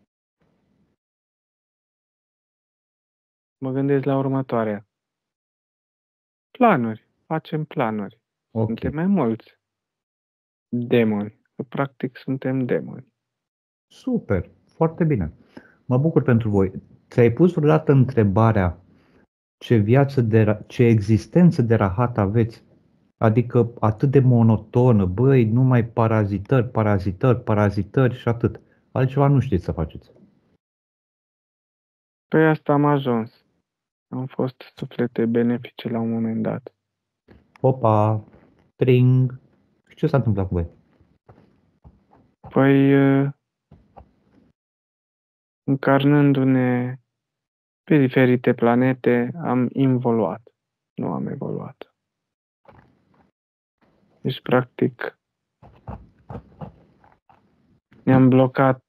Mă gândesc la următoarea. Planuri. Facem planuri. Ok. Suntem mai mulți demoni. Că practic suntem demoni. Super, foarte bine. Mă bucur pentru voi. Ți-ai pus vreodată întrebarea ce viață de, ra- ce existență de rahat aveți? Adică atât de monotonă, băi, numai parazitări, parazitări, parazitări și atât. Altceva nu știți să faceți. Pe asta am ajuns. Am fost suflete benefice la un moment dat. Opa, tring. Și ce s-a întâmplat cu voi? Păi, încarnându-ne pe diferite planete, am involuat, nu am evoluat. Deci, practic, ne-am blocat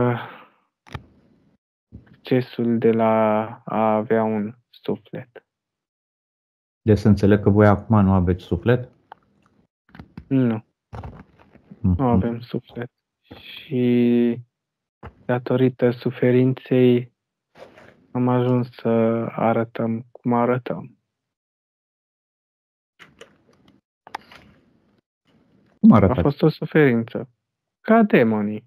accesul de la a avea un suflet. Deci să înțeleg că voi acum nu aveți suflet? Nu, Mm-hmm. nu avem suflet. Și datorită suferinței am ajuns să arătăm cum arătăm. Cum arătați? A fost o suferință. Ca demonii.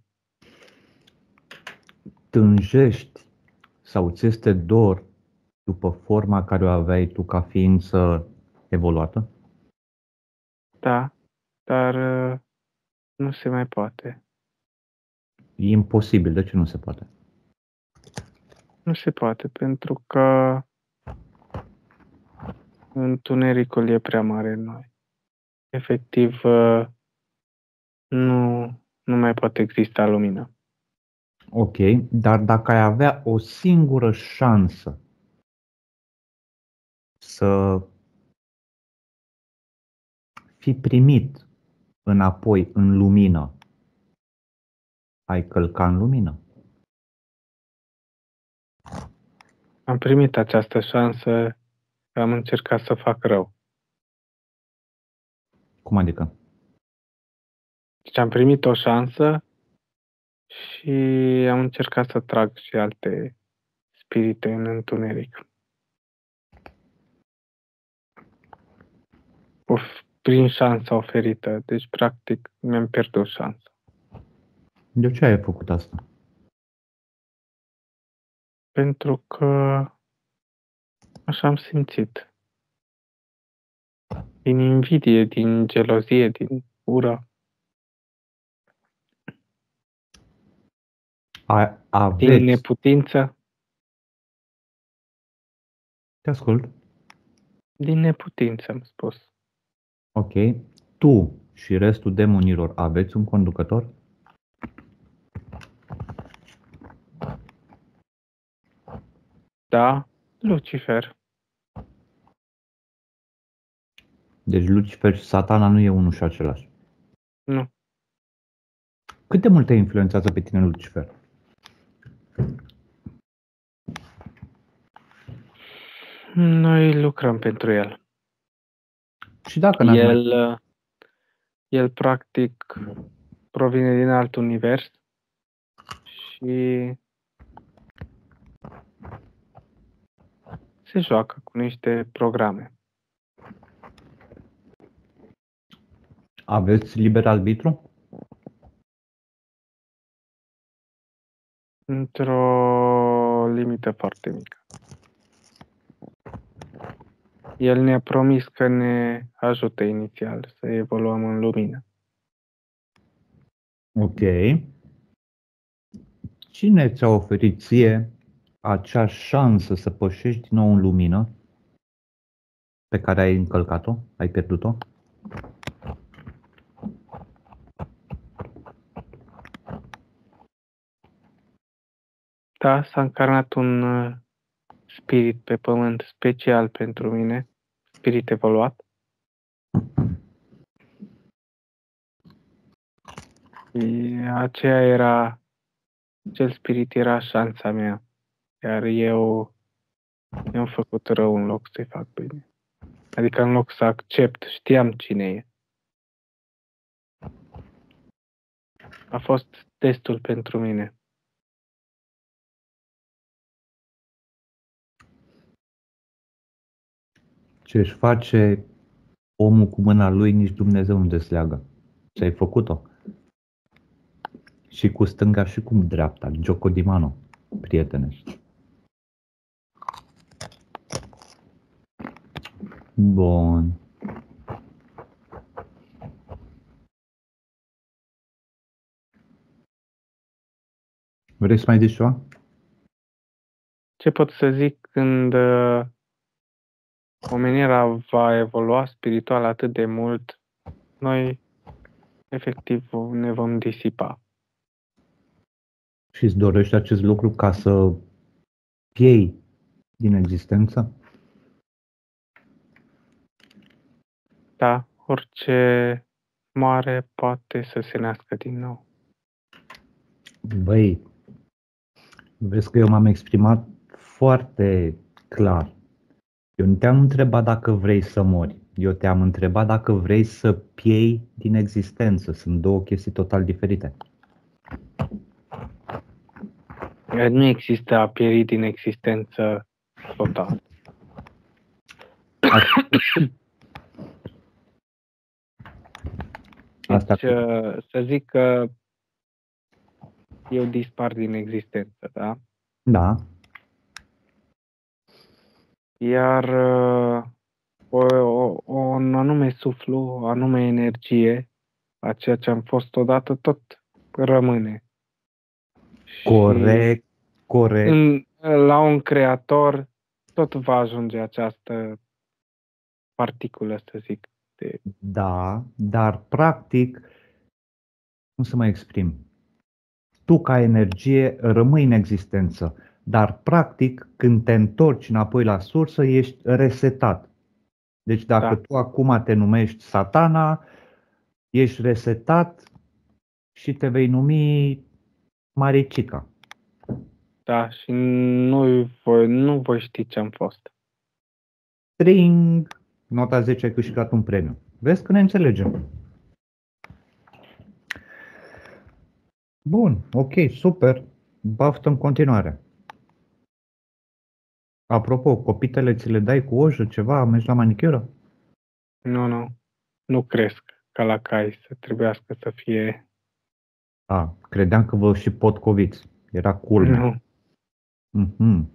Tânjești sau ți este dor după forma care o aveai tu ca ființă evoluată? Da, dar uh, nu se mai poate. E imposibil. De ce nu se poate? Nu se poate, pentru că întunericul e prea mare în noi. Efectiv, uh, nu, nu mai poate exista lumină. Ok, dar dacă ai avea o singură șansă să fii primit înapoi în lumină, ai călca în lumină? Am primit această șansă, am încercat să fac rău. Cum adică? Deci am primit o șansă și am încercat să trag și alte spirite în întuneric. Uf, prin șansa oferită. Deci, practic, mi-am pierdut șansa. De ce ai făcut asta? Pentru că așa am simțit. Din invidie, din gelozie, din ură, A, aveți... din neputință. Te ascult. Din neputință, am spus. Ok. Tu și restul demonilor aveți un conducător? Da, Lucifer. Deci Lucifer și Satana nu e unul și același. Nu. Cât de mult te influențează pe tine Lucifer? Noi lucrăm pentru el. Și dacă n-ați mai... El, el, practic, provine din alt univers și se joacă cu niște programe. Aveți liber arbitru? Într-o limită foarte mică. El ne-a promis că ne ajută inițial să evoluăm în lumină. Ok. Cine ți-a oferit ție acea șansă să pășești din nou în lumină pe care ai încălcat-o, ai pierdut-o? Da, s-a încarnat un uh, spirit pe pământ special pentru mine, spirit evoluat. Și aceea era, acel spirit era șansa mea, iar eu i-am făcut rău în loc să-i fac bine. Adică în loc să accept, știam cine e. A fost testul pentru mine. Ce își face omul cu mâna lui, nici Dumnezeu nu desleagă. Ți-ai făcut-o. Și cu stânga și cu dreapta, Gioco di mano, prietene. Bun. Vrei să mai zici ceva? Ce pot să zic când uh, omenirea va evolua spiritual atât de mult, noi efectiv ne vom disipa. Și îți dorești acest lucru ca să piei din existență? Da, orice moare poate să se nască din nou. Băi, vezi că eu m-am exprimat foarte clar. Eu nu te-am întrebat dacă vrei să mori. Eu te-am întrebat dacă vrei să piei din existență. Sunt două chestii total diferite. Nu există a pieri din existență total. Asta Deci, să zic că eu dispar din existență, da? Da. Iar o, o, un anume suflu, o anume energie, a ceea ce am fost odată, tot rămâne. Corect, corect. În, la un creator tot va ajunge această particulă, să zic. De... Da, dar practic, cum să mă exprim? Tu ca energie rămâi în existență, dar practic când te întorci înapoi la sursă ești resetat. Deci dacă Da. tu acum te numești Satana, ești resetat și te vei numi Maricica. Da, și nu voi, nu voi ști ce am fost. Tring! Nota zece, ai câștigat un premiu. Vezi că ne înțelegem. Bun, ok, super. Baftă în continuare. Apropo, copitele ți le dai cu ojă, ceva, mergi la manicură? Nu, nu. Nu cresc ca la cai să trebuiască să fie... A, credeam că vă și potcoviți. Era culmea. Nu. Mm-hmm.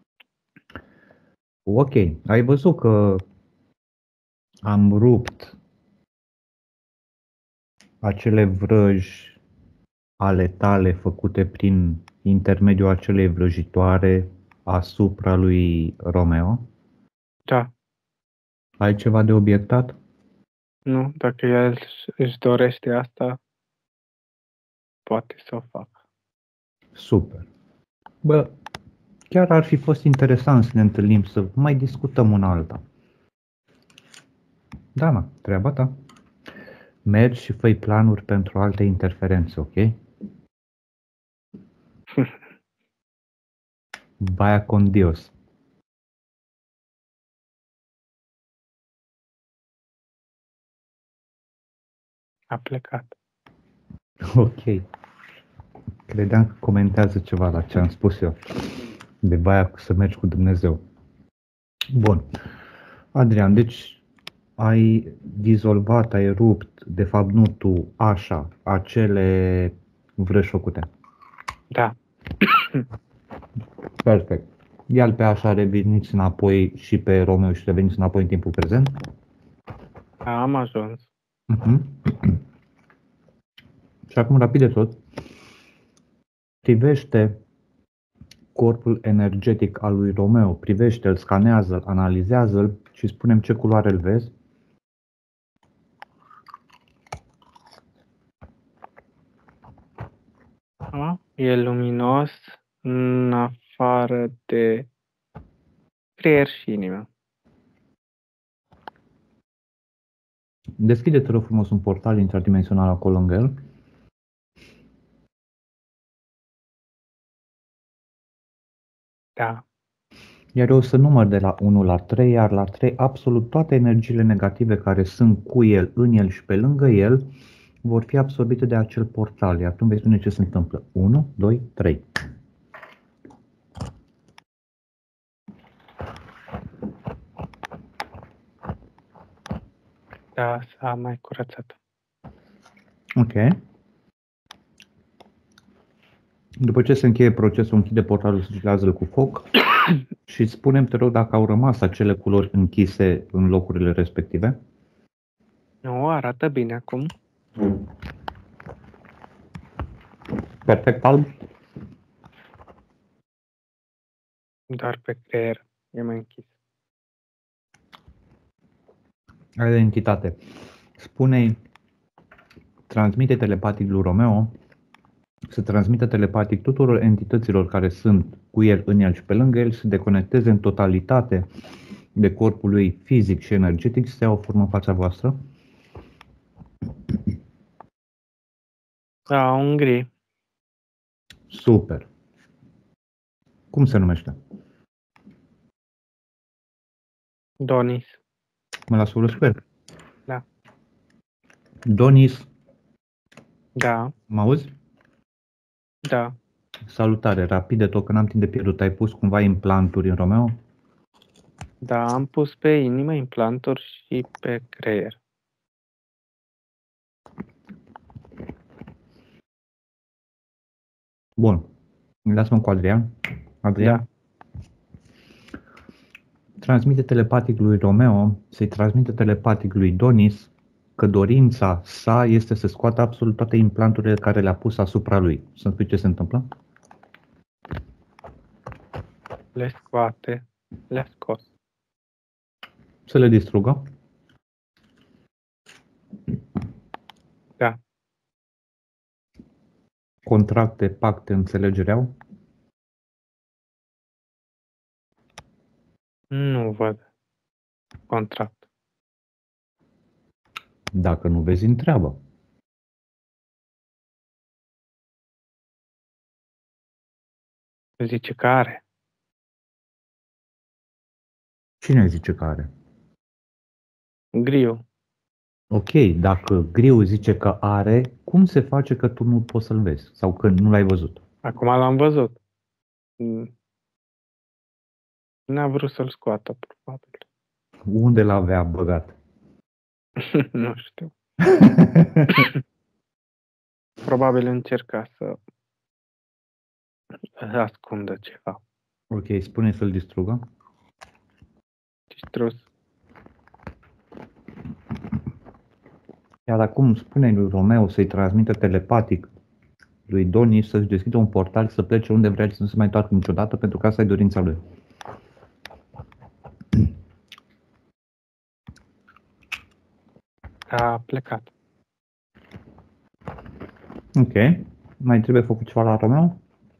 Ok, ai văzut că am rupt acele vrăji ale tale făcute prin intermediul acelei vrăjitoare asupra lui Romeo? Da. Ai ceva de obiectat? Nu, dacă el își dorește asta, poate să o facă. Super. Bă, chiar ar fi fost interesant să ne întâlnim, să mai discutăm una alta. Da, mă, treaba ta. Mergi și fă planuri pentru alte interferențe, ok? Vaya con Dios. A plecat. Ok. Credeam că comentează ceva la ce am spus eu. De baia să mergi cu Dumnezeu. Bun. Adrian, deci ai dizolvat, ai rupt, de fapt nu tu, așa, acele vrăji făcute. Da. Perfect. Ia-l pe așa, reveniți înapoi și pe Romeo și reveniți înapoi în timpul prezent. Am ajuns. Uh-huh. Și acum, rapid de tot, privește corpul energetic al lui Romeo, privește-l, scanează-l, analizează-l și spune-mi ce culoare îl vezi. A, e luminos în afară de creier și inimă. Deschide-te, rog frumos, un portal interdimensional acolo lângă el. Da. Iar eu o să număr de la unu la trei, iar la trei absolut toate energiile negative care sunt cu el, în el și pe lângă el vor fi absorbite de acel portal. Iar tu vei spune ce se întâmplă. unu, doi, trei. Da, s-a mai curățat. Ok. După ce se încheie procesul, închide portalul, sigilează-l cu foc și spune-mi, te rog, dacă au rămas acele culori închise în locurile respective. Nu, arată bine acum. Perfect alb. Doar pe creier e mai închis. Ai entitate. Spune-i, transmite telepatic lui Romeo să transmită telepatic tuturor entităților care sunt cu el, în el și pe lângă el, să deconecteze în totalitate de corpul lui fizic și energetic, să ia o formă în fața voastră. Da, un gri. Super. Cum se numește? Donis. Mă las să răspund. Da. Donis, Da. mă auzi? Da. Salutare, rapid de tot, că n-am timp de pierdut. Ai pus cumva implanturi în Romeo? Da, am pus pe inimă implanturi și pe creier. Bun. Lasă-mă cu Adrian. Adrian? Da. Transmite telepatic lui Romeo, să-i transmite telepatic lui Donis că dorința sa este să scoată absolut toate implanturile care le-a pus asupra lui. Să-mi spui ce se întâmplă? Le scoate. Le-a scos. Să le distrugă? Da. Contracte, pacte, înțelegeri au? Nu văd contract. Dacă nu vezi, întreabă. Zice că are. Cine zice că are? Griu. Ok, dacă Griu zice că are, cum se face că tu nu poți să-l vezi? Sau că nu l-ai văzut? Acum l-am văzut. N-a vrut să-l scoată, probabil. Unde l-avea băgat? Nu știu. Probabil încerca să ascundă ceva. Ok, spune să-l distrugă. Distrus. Iar acum spune lui Romeo să-i transmită telepatic lui Donis să-și deschidă un portal să plece unde vrea și să nu se mai întoarcă niciodată, pentru că asta e dorința lui. A plecat. Ok. Mai trebuie făcut ceva la Romeo?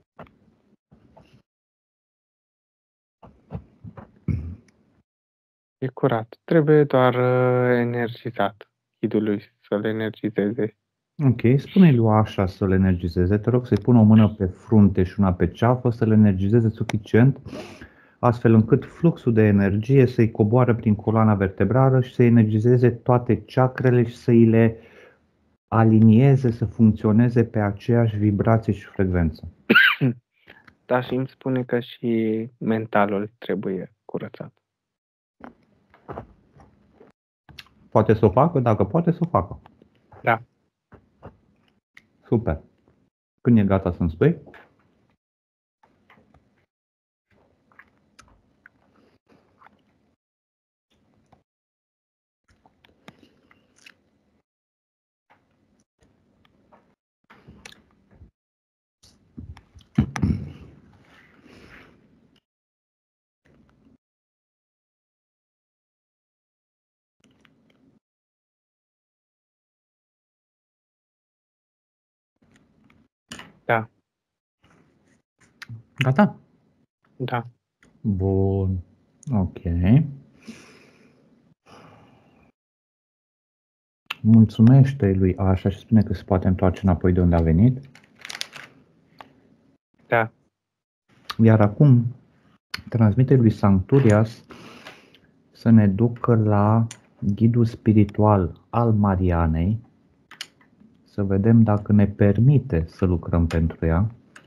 E curat. Trebuie doar uh, energizat. Chidului să-l energizeze. Ok, spune-i lui așa să-l energizeze. Te rog să-i pună o mână pe frunte și una pe ceafă, să-l energizeze suficient, astfel încât fluxul de energie să-i coboară prin coloana vertebrală și să energizeze toate chakrele și să îi le alinieze, să funcționeze pe aceeași vibrație și frecvență. Da, și îmi spune că și mentalul trebuie curățat. Poate să o facă? Dacă poate, să o facă. Da. Super. Când e gata să-mi spui? Da. Gata? Da. Bun. Ok. Mulțumește lui așa și spune că se poate întoarce înapoi de unde a venit. Da. Iar acum transmite lui Sancturias să ne ducă la ghidul spiritual al Marianei, să vedem dacă ne permite să lucrăm pentru ea.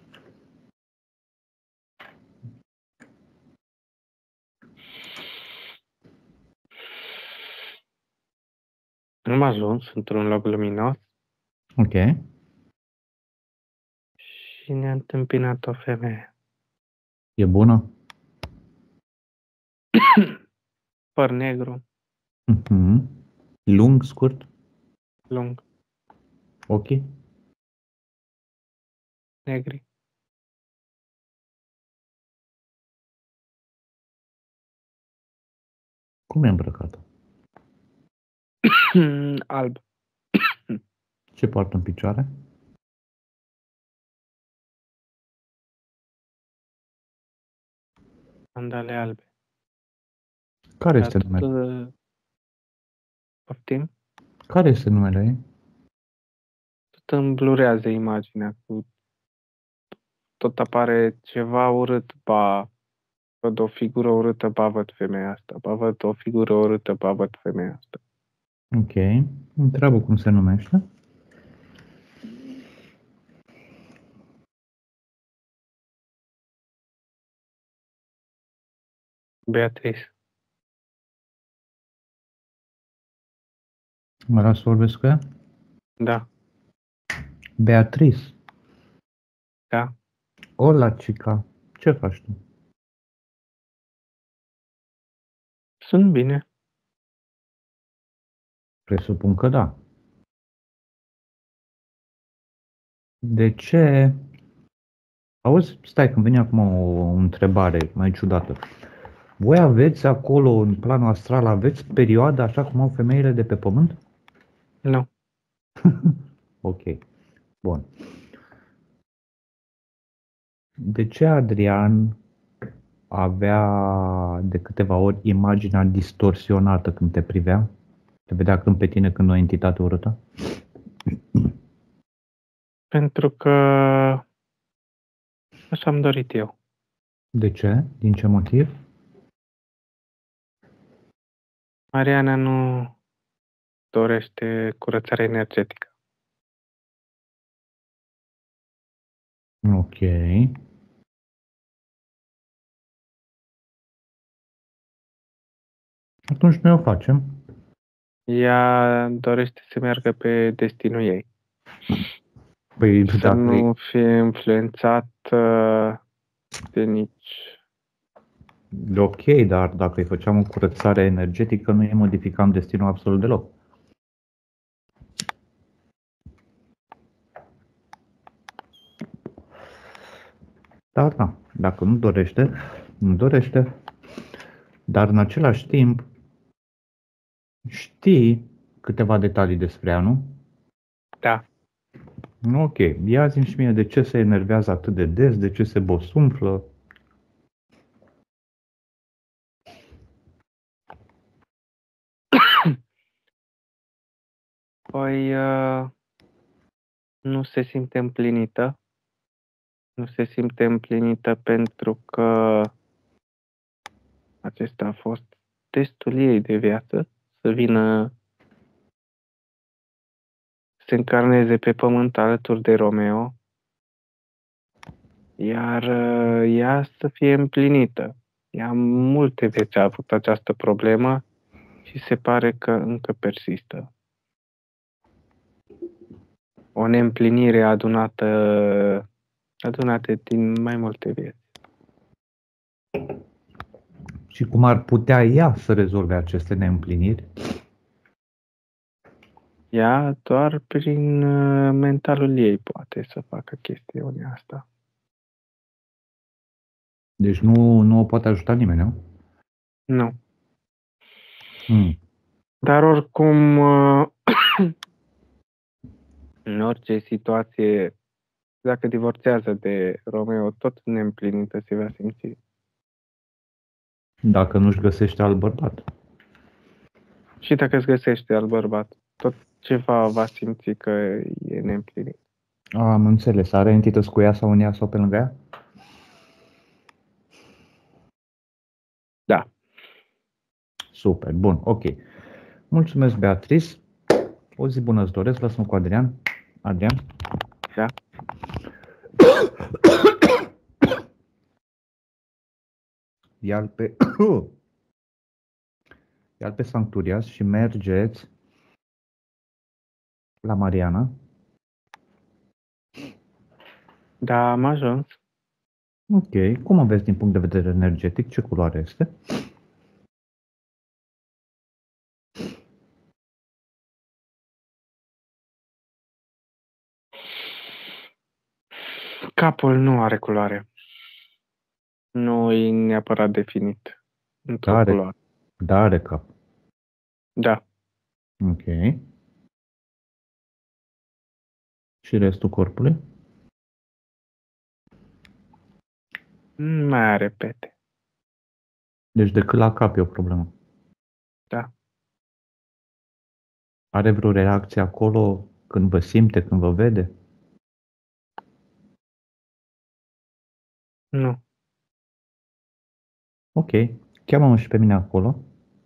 Am ajuns într-un loc luminos Ok. și ne-a întâmpinat o femeie. E bună? Păr negru, Uh-huh. Lung, scurt? lung, Ok. negri. Cum e îmbrăcată? Alb. Ce poartă în picioare? Sandale albe. Care Dar este tot, numele? uh, poftim, Care este numele ei? tot îmi blurează imaginea. Cu, tot apare ceva urât, ba văd o figură urâtă, ba văd femeia asta. Ba văd o figură urâtă, ba văd femeia asta. Ok. Întreabă cum se numește. Beatrice. Mă las să vorbesc cu ea? Da, Beatrice. da. Hola, chica. Ce faci tu? Sunt bine. Presupun că da. De ce? Auzi, stai, când vine acum o, o întrebare mai ciudată. Voi aveți acolo, în planul astral, aveți perioada așa cum au femeile de pe pământ? Nu. Ok. Bun. De ce Adrian avea de câteva ori imaginea distorsionată când te privea? Te vedea când pe tine când o entitate urâtă? Pentru că așa am dorit eu. De ce? Din ce motiv? Mariana nu dorește curățare energetică. Ok. Atunci noi o facem. Ea dorește să meargă pe destinul ei. Păi Să dacă nu fie influențat uh, de nici... e ok, dar dacă îi făceam o curățare energetică, nu îi modificam destinul absolut deloc. Dar da, dacă nu dorește, nu dorește. Dar în același timp, știi câteva detalii despre ea, nu? Da. Ok, ia zi-mi și mie de ce se enervează atât de des, de ce se bosunflă. Păi uh, nu se simte împlinită. Nu se simte împlinită pentru că acesta a fost testul ei de viață, să vină să se încarneze pe pământ alături de Romeo, iar uh, ea să fie împlinită. Ea multe vieți a avut această problemă și se pare că încă persistă. O neîmplinire adunată, adunată din mai multe vieți. Și cum ar putea ea să rezolve aceste neîmpliniri? Ea doar prin uh, mentalul ei poate să facă chestiunea asta. Deci nu, nu o poate ajuta nimeni, nu? Nu. Hmm. Dar oricum, uh, în orice situație, dacă divorțează de Romeo, tot neîmplinită se va simți. Dacă nu-și găsește alt bărbat. Și dacă îți găsește alt bărbat, tot ceva va simți că e neîmplinit. Am înțeles. Are entități cu ea sau în ea sau pe lângă ea? Da. Super, bun, ok. Mulțumesc, Beatrice. O zi bună îți doresc. Lasă-mă cu Adrian. Adrian. Da. Ia-l pe... Ia-l pe Sancturias și mergeți la Mariana. Da, am ajuns. Ok. Cum aveți din punct de vedere energetic? Ce culoare este? Capul nu are culoare. Nu e neapărat definit într-o Da, are, culoare. da, are cap. Da. Ok. Și restul corpului? Mai are pete. Deci de cât la cap e o problemă. Da. Are vreo reacție acolo când vă simte, când vă vede? Nu. Ok. Cheamă-mă și pe mine acolo.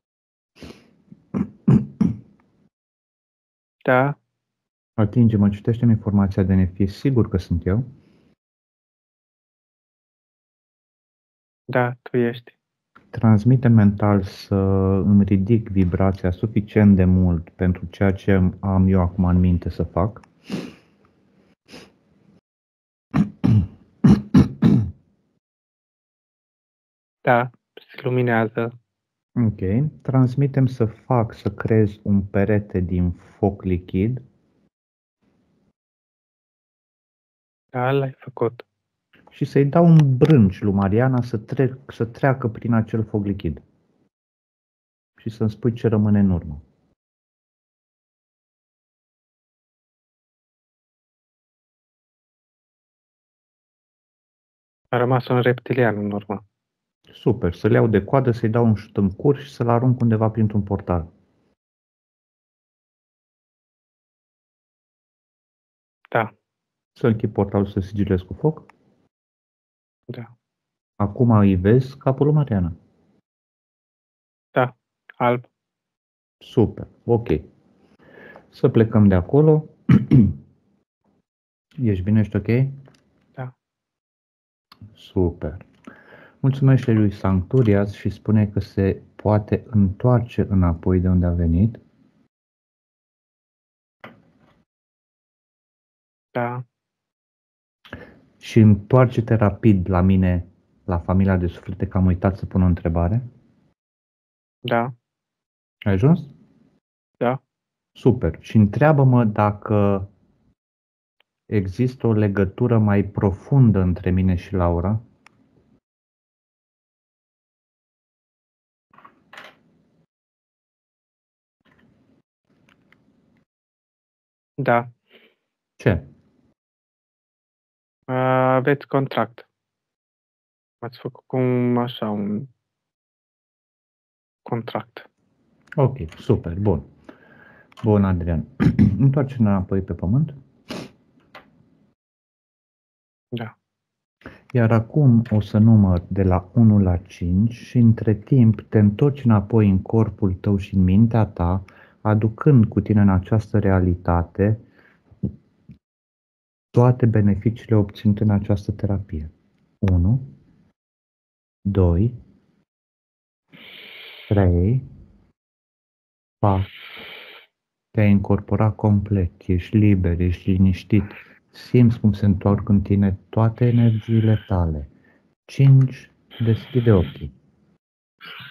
Da. Atinge-mă, citește-mi informația de ne fi sigur că sunt eu. Da, tu ești. Transmite mental să îmi ridic vibrația suficient de mult pentru ceea ce am eu acum în minte să fac. Da, se luminează. Ok. Transmitem să fac, să creez un perete din foc lichid. Da, l-ai făcut. Și să-i dau un brânci lui Mariana să, trec, să treacă prin acel foc lichid. Și să-mi spui ce rămâne în urmă. A rămas un reptilian în urmă. Super, să-l iau de coadă, să-i dau un șut în cur și să-l arunc undeva printr-un portal. Da. Să închid portalul, să sigilez cu foc. Da. Acum îi vezi capul lui Mariana. Da. Alb. Super, ok. Să plecăm de acolo. Ești bine, ești ok? Da. Super. Mulțumește lui Sancturias și spune că se poate întoarce înapoi de unde a venit. Da. Și întoarce-te rapid la mine, la familia de suflete, că am uitat să pun o întrebare. Da. Ai ajuns? Da. Super. Și întreabă-mă dacă există o legătură mai profundă între mine și Laura. Da. Ce? Aveți contract. Ați făcut cum așa un contract. Ok, super, bun. Bun, Adrian. Întoarce-ne înapoi pe pământ. Da. Iar acum o să număr de la unu la cinci și între timp te întorci înapoi în corpul tău și în mintea ta, aducând cu tine în această realitate toate beneficiile obținute în această terapie. unu, doi, trei, patru. Te-ai incorporat complet, ești liber, ești liniștit, simți cum se întorc în tine toate energiile tale. cinci. Deschide ochii.